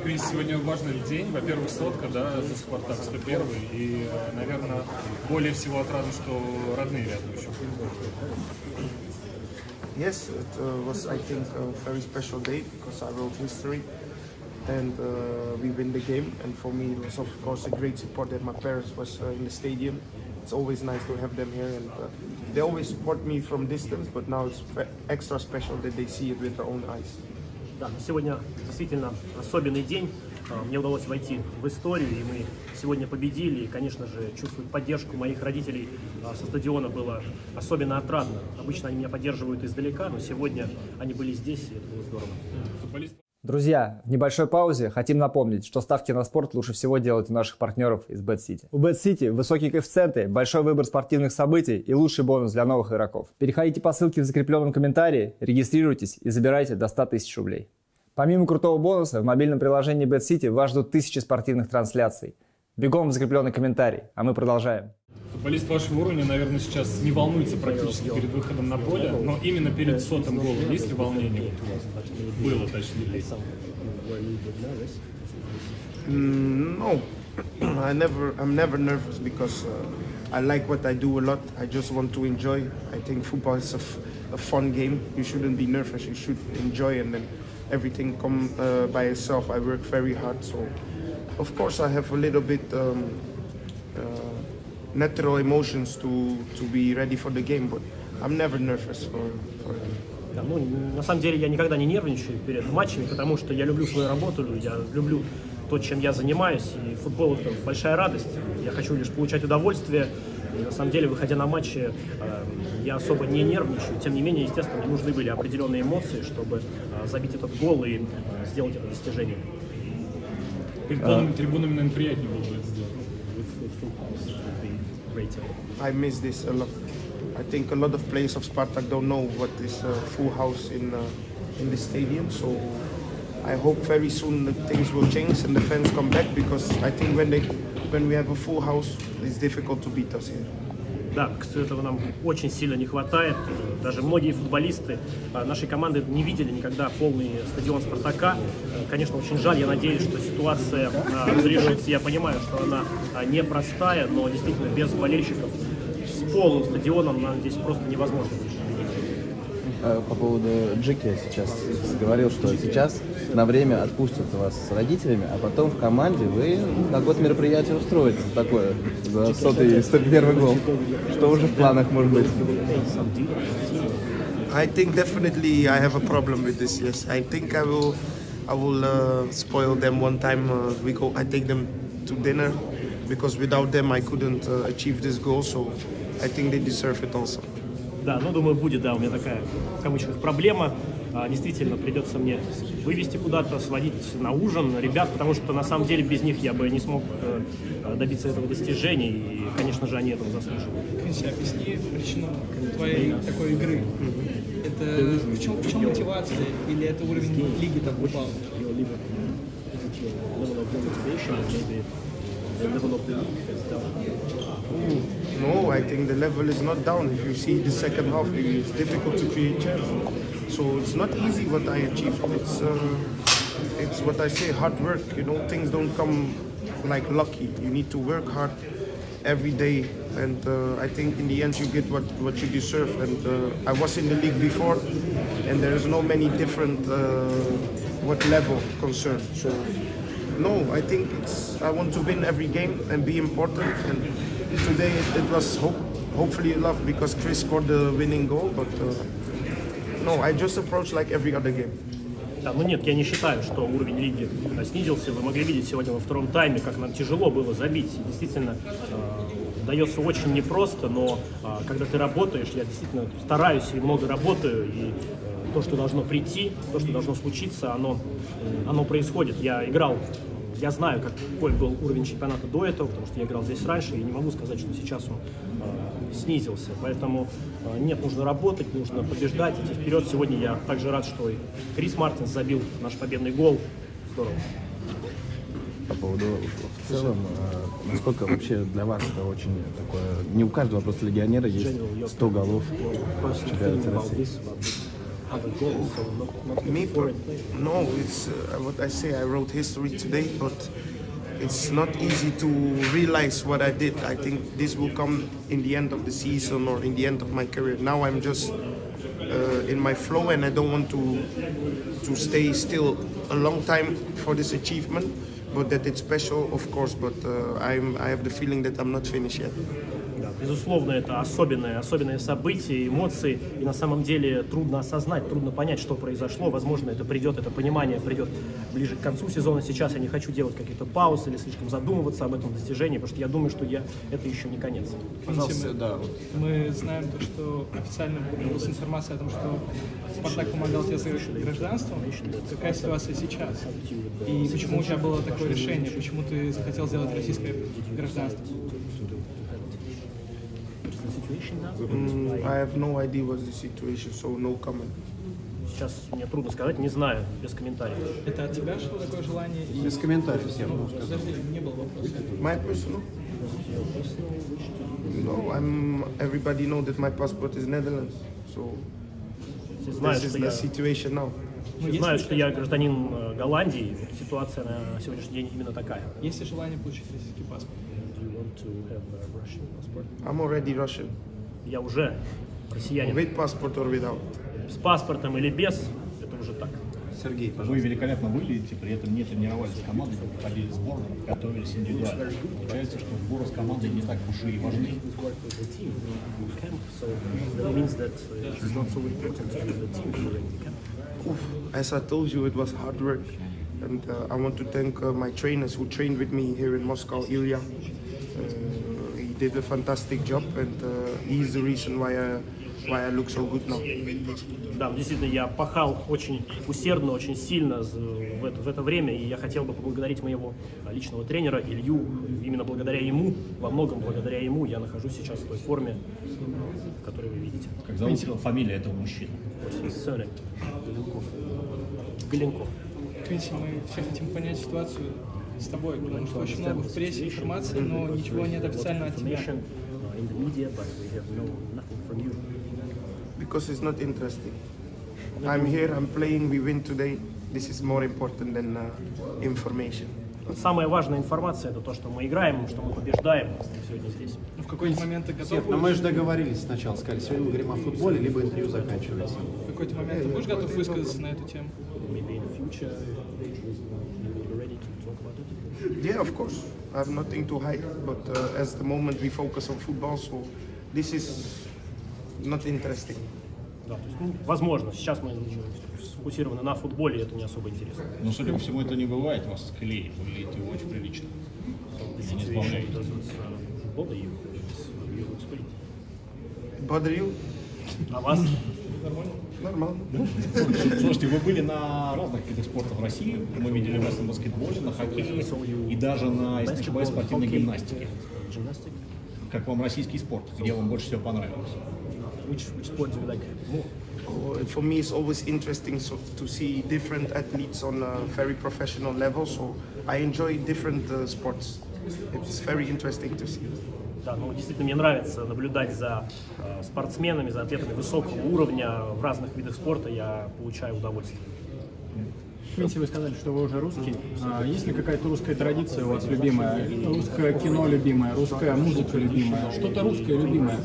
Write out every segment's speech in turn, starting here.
Крис, сегодня важный день. Во-первых, сотка, да, за Спартак 101. И, наверное, более всего отрадно, что родные рядом еще. Yes, it was, I think, a very special day because I wrote history and we win the game. And for me, it was, of course, a great support that my parents was in the stadium. It's always nice to have them here, and they always support me from distance, but now it's extra special that they see it with their own eyes. Да, сегодня действительно особенный день. Мне удалось войти в историю, и мы сегодня победили. И, конечно же, чувствовать поддержку моих родителей со стадиона было особенно отрадно. Обычно они меня поддерживают издалека, но сегодня они были здесь, и это было здорово. Друзья, в небольшой паузе хотим напомнить, что ставки на спорт лучше всего делать у наших партнеров из BetCity. У BetCity высокие коэффициенты, большой выбор спортивных событий и лучший бонус для новых игроков. Переходите по ссылке в закрепленном комментарии, регистрируйтесь и забирайте до 100 тысяч рублей. Помимо крутого бонуса, в мобильном приложении BetCity вас ждут тысячи спортивных трансляций. Бегом в закрепленный комментарий, а мы продолжаем. Футболист вашего уровня, наверное, сейчас не волнуется практически перед выходом на поле, но именно перед сотым голом есть ли волнение у вас? Было, точнее. No, I'm never nervous because I like what I do a lot. I just want to enjoy. I think football is a fun game. You shouldn't be nervous. You should enjoy, and then everything come by itself. I work very hard, so of course I have a little bit natural emotions to be ready for the game, but I'm never nervous for it. Да, ну, на самом деле я никогда не нервничаю перед матчами, потому что я люблю свою работу, я люблю то, чем я занимаюсь, и футбол — это большая радость. Я хочу лишь получать удовольствие, и на самом деле, выходя на матчи, я особо не нервничаю. Тем не менее, естественно, мне нужны были определенные эмоции, чтобы забить этот гол и сделать это достижение. Перед полными трибунами, наверное, приятнее было бы это сделать. I miss this a lot. I think a lot of players of Spartak don't know what is a full house in the stadium. So I hope very soon that things will change and the fans come back, because I think when we have a full house, it's difficult to beat us here. Да, этого нам очень сильно не хватает. Даже многие футболисты нашей команды не видели никогда полный стадион «Спартака». Конечно, очень жаль. Я надеюсь, что ситуация разрешится. Я понимаю, что она непростая, но действительно без болельщиков с полным стадионом нам здесь просто невозможно победить. По поводу Джеки я сейчас говорил, что сейчас на время отпустят вас с родителями, а потом в команде вы какое-то мероприятие устроите такое за 101 гол. Что уже в планах может быть? I think definitely I have a problem with this. Yes, I think I will spoil them one time. I take them to dinner, because without them I couldn't achieve this goal. So I think they deserve it also. Да, ну, думаю, будет, да, у меня такая, в кавычках, проблема. Действительно, придется мне вывести куда-то, сводить на ужин ребят, потому что, на самом деле, без них я бы не смог добиться этого достижения, и, конечно же, они этого заслуживают. Крис, объясни причину твоей такой игры. Это в чем мотивация, или это уровень лиги так упал? No, I think the level is not down. If you see the second half, it's difficult to create chances. So it's not easy what I achieved. It's what I say, hard work. You know, things don't come like lucky. You need to work hard every day, and I think in the end you get what you deserve. And I was in the league before, and there is no many different what level concerned. So no, I think I want to win every game and be important. And today it was hopefully enough because Chris scored the winning goal. But no, I just approach like every other game. Да, ну нет, я не считаю, что уровень лиги снизился. Вы могли видеть сегодня во втором тайме, как нам тяжело было забить. Действительно, дается очень непросто, но когда ты работаешь, я действительно стараюсь и много работаю, и то, что должно прийти, то, что должно случиться, оно происходит. Я знаю, какой был уровень чемпионата до этого, потому что я играл здесь раньше, и не могу сказать, что сейчас он снизился. Поэтому нет, нужно работать, нужно побеждать, идти вперед. Сегодня я также рад, что и Крис Мартинс забил наш победный гол. Здорово. По поводу в целом, насколько вообще для вас это очень такое... Не у каждого просто легионера есть 100 голов в чемпионате России. 100 goals, so not Me, a foreign player. no, it's what I say. I wrote history today, but it's not easy to realize what I did. I think this will come in the end of the season or in the end of my career. Now I'm just in my flow, and I don't want to stay still a long time for this achievement. But that it's special, of course. But I have the feeling that I'm not finished yet. Да, безусловно, это особенное событие, эмоции, и на самом деле трудно осознать, трудно понять, что произошло. Возможно, это понимание придет ближе к концу сезона. Сейчас я не хочу делать какие-то паузы или слишком задумываться об этом достижении, потому что я думаю, что это еще не конец. Пожалуйста, да. Мы знаем то, что официально появилась информация о том, что Спартак помогал тебе с гражданством. Какая ситуация сейчас? И почему у тебя было такое решение? Почему ты захотел сделать российское гражданство? I have no idea what's the situation, so no comment. Сейчас мне трудно сказать, не знаю, без комментариев. Это от тебя шло такое желание? Без комментариев всем. Подожди, не было вопроса. My personal? No, everybody know that my passport is Netherlands, so Все знают, this is что the я, situation now. все знают, что я гражданин Голландии. Вот ситуация на сегодняшний день именно такая. Есть ли желание получить российский паспорт? I'm already Russian. Я уже россиянин. With passport or without? С паспортом или без, это уже так. Сергей, Вы пожалуйста. великолепно выглядите, при этом не тренировались с командой, не выходили в сборную, готовились индивидуально. Получается, что сборы с командой не так уж и важны. As I told you, it was hard work. And I want to thank my trainers who trained with me here in Moscow, Ilya. He did a fantastic job, and he is the reason why I look so good now. Да, действительно, я пахал очень усердно, очень сильно в это время, и я хотел бы поблагодарить моего личного тренера Илью. Именно благодаря ему, во многом благодаря ему, я нахожусь сейчас в той форме, которую вы видите. Как зовут фамилия этого мужчины? Сёрин. Галенков. Квинси, мы все хотим понять ситуацию с тобой, потому что очень много в прессе информации, но ничего нет официально от тебя. Because it's not interesting. I'm here, I'm playing, we win today. This is more important than information. Самая важная информация — это то, что мы играем, что мы побеждаем сегодня здесь. В какой-то момент ты готов Сев, но мы же договорились сначала, сказали, сегодня мы говорим о футболе, либо интервью заканчивается. в какой-то момент ты будешь готов высказаться на эту тему? Maybe in the future, you're ready to talk about it. Yeah, of course. I have nothing to hide. But as the moment we focus on football, so this is not interesting. Да, то есть, возможно, сейчас мы сфокусированы на футболе, и это не особо интересно. Но, судя по всему, это не бывает, вас склеит, выглядите вы очень прилично. И не избавляете. Bother you? А вас? Нормально. Слушайте, вы были на разных видах спорта в России. Мы видели вас на баскетболе, на хоккее и даже на, если не ошибаюсь, спортивной гимнастике. Как вам российский спорт? Где вам больше всего понравилось? Which sport do you like more? For me, it's always interesting to see different athletes on a very professional level. So I enjoy different sports. It's very interesting to see. Да, ну действительно мне нравится наблюдать за спортсменами, за атлетами высокого уровня в разных видах спорта. Я получаю удовольствие. Квинси, вы сказали, что вы уже русский. Есть ли какая-то русская традиция у вас любимая? Русское кино любимое, русская музыка любимая? Что-то русское любимое?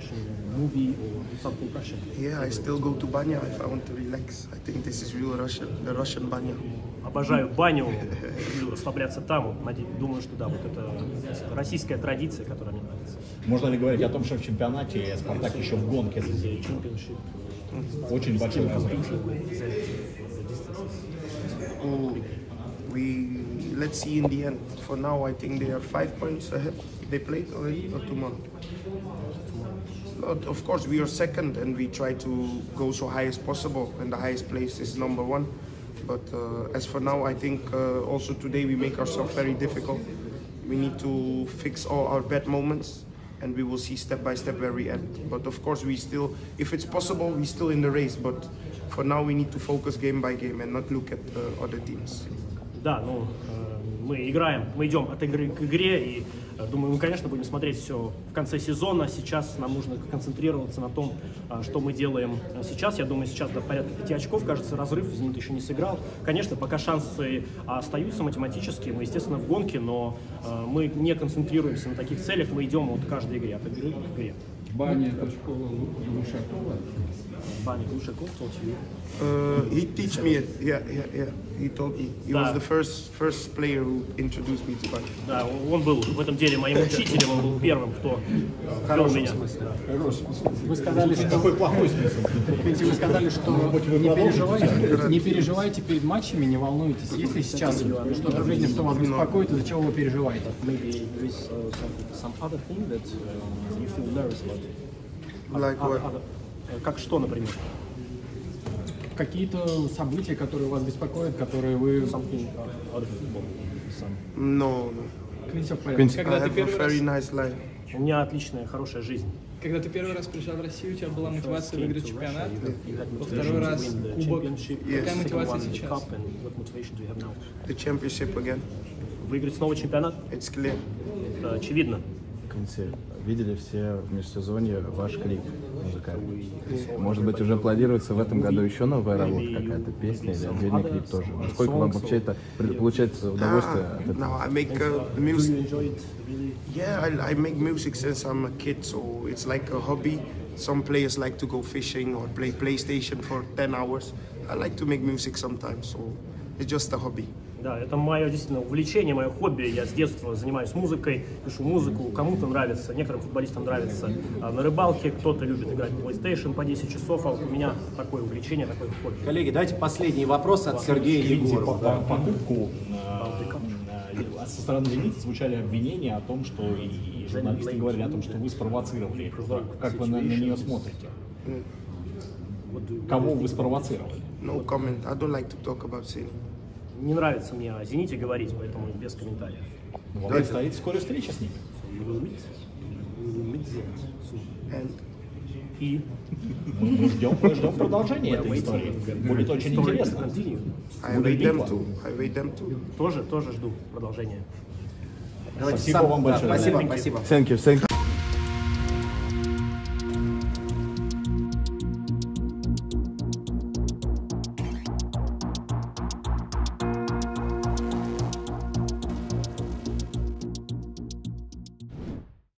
Yeah, I still go to Banya if I want to relax. I think this is real Russian, the Russian Banya. Обожаю баню, люблю расслабляться там. Думаю, что да, вот это российская традиция, которая мне нравится. Можно ли говорить о том, что в чемпионате Спартак еще в гонке за очень большой разрыв? Let's see in the end. For now, I think they are 5 points ahead. They played already or 2 more? Of course, we are second and we try to go so high as possible, and the highest place is number 1. But as for now, I think also today we make ourselves very difficult. We need to fix all our bad moments, and we will see step by step where we end. But of course, we still, if it's possible, we're still in the race. But for now, we need to focus game by game and not look at other teams. Да, ну, мы играем, мы идем от игры к игре, и думаю, мы, конечно, будем смотреть все в конце сезона. Сейчас нам нужно концентрироваться на том, что мы делаем сейчас. Я думаю, сейчас до порядка 5 очков, кажется, разрыв, «Зенит» еще не сыграл. Конечно, пока шансы остаются математические, мы, естественно, в гонке, но мы не концентрируемся на таких целях, мы идем от каждой игры, от игры к игре. Баня, это школа Глушакова. Баня Глушаков, He teach me it. Yeah. He told me. He was the first player who introduced me to Banya. Да, он был в этом деле моим учителем, он был первым, кто вел меня. Вы сказали, что Какой плохой смысл? вы сказали, что не переживайте перед матчами, не волнуйтесь. Если сейчас что-то в жизни, что вас беспокоит, из-за чего вы переживаете? Like what? Как что, например? Какие-то события, которые вас беспокоят, которые вы... No. Все в порядке. I Когда ты have a первый раз, very nice life. У меня отличная, хорошая жизнь. когда ты первый раз приезжал в Россию, у тебя была мотивация выиграть чемпионат, во второй раз кубок. Какая мотивация сейчас? The championship again. Выиграть снова чемпионат? It's clear. Это очевидно. Видели все в межсезонье ваш клип музыкальный. Может быть, уже планируется в этом году еще новая работа, какая-то песня или отдельный клип тоже. Насколько вам вообще это получается удовольствие от этого? No, I make music. Yeah, I make music since I'm a kid, so it's like a hobby. Some players like to go fishing or play PlayStation for 10 hours. I like to make music sometimes, so it's just a hobby. Да, это мое действительно увлечение, мое хобби. Я с детства занимаюсь музыкой, пишу музыку, кому-то нравится, некоторым футболистам нравится на рыбалке, кто-то любит играть в PlayStation по 10 часов, а вот у меня такое увлечение, такое хобби. Коллеги, давайте последний вопрос от Сергея Егорова. По покупку со стороны «Зенита» звучали обвинения о том, что и журналисты говорили о том, что вы спровоцировали. Как вы на нее смотрите? Кого вы спровоцировали? No comment. I don't like to talk about sin. Не нравится мне о «Зените» говорить, поэтому без комментариев. Вам предстоит вскоре встреча с ними. And И Мы ждем продолжения этой истории. Будет очень интересно. I wait them too. I wait them too. тоже жду продолжения. Спасибо вам большое. Спасибо. Thank you.